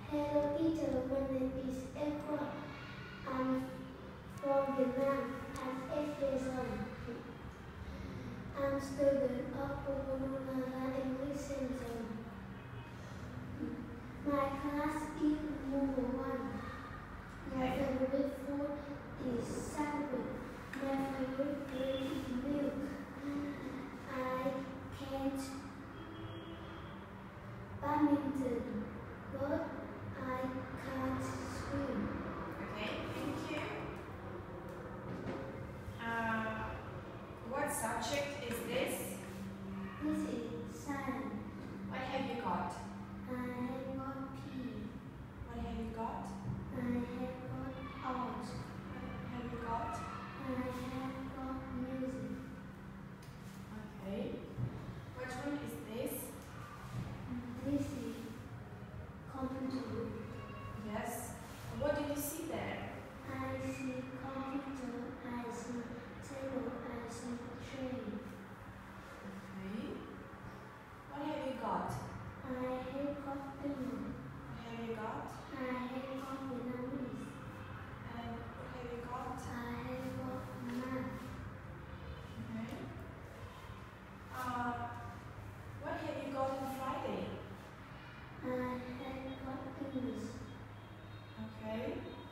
Hello teacher, my name is Ekwa. I'm from Vietnam. I'm 8 years old. I'm student of Purwomanala English Center. My class is number 1. My favorite food is sandwich. My favorite drink is milk. I can't badminton, but I can't swim. Okay, thank you. What subject is this? This is science. What have you got? I have got P. What have you got? I have got art. What have you got? I have got music. Okay. Which one is this? This is computer. Yes. What do you see there? I see computer. I see table. I see train. Okay. What have you got? I have got pen. What have you got? I have got Vietnamese. And what have you got? I have got math. Okay. What have you got on Friday? I have got English. Okay.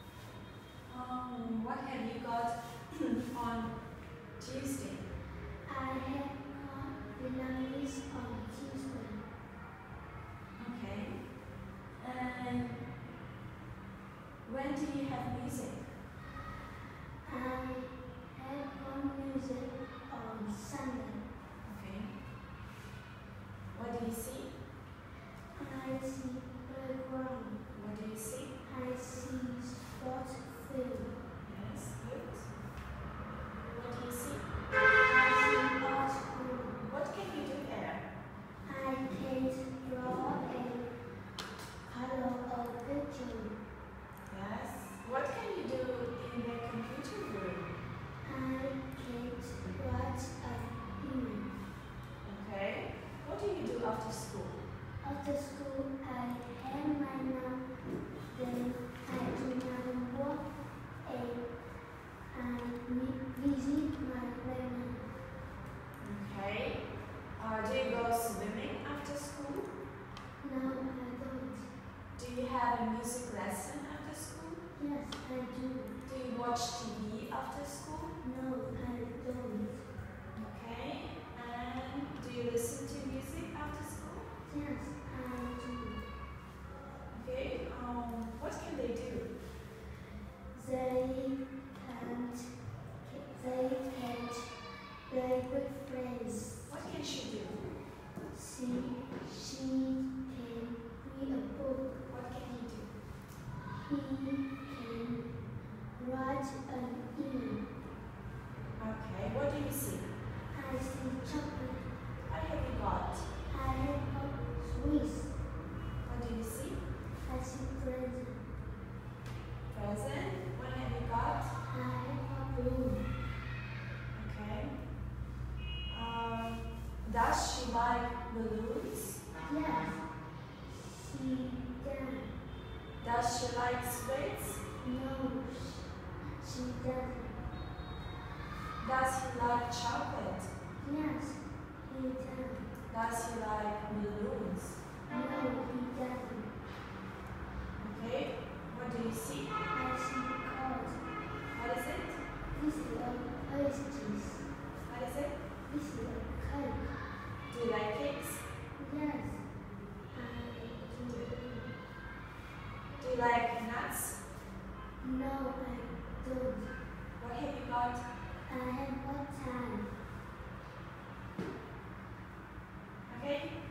What have you got on Tuesday? I have got Vietnamese on Tuesday. Okay. And when do you have music? I have got music on Sunday. Okay. What do you see? I see playground. What do you see? I see sports field. Yes, good. What do you see? I see art room. What can you do there? I can draw and color a picture. Yes. What can you do in the computer room? I can write a email. Okay. What do you do after school? After school, I have my mom. Then I do my work and I visit my grandma. Okay. Do you go swimming after school? No, I don't. Do you have a music lesson after school? Yes, I do. Do you watch TV after school? No, I don't. Okay. And do you listen to music after school? Yes, I do. Okay. What can they do? They can't play with friends. What can she do? She can read a book. What can he do? He can write an email. Okay. What do you see? I see chocolate. What have you got? I have got sweets. What do you see? I see present. Present. What have you got? I have got balloon. Okay. Does she like balloons? Yes, she does. Does she like sweets? No, she doesn't. Does he like chocolate? Yes, he does. Does he like balloons? No, he doesn't. Okay. What do you see? I see cars. What is it? This is a pastries. What is it? This is a cake. Do you like cakes? Yes, I do. Do you like nuts? No, I don't. What have you got? I have got time. Okay.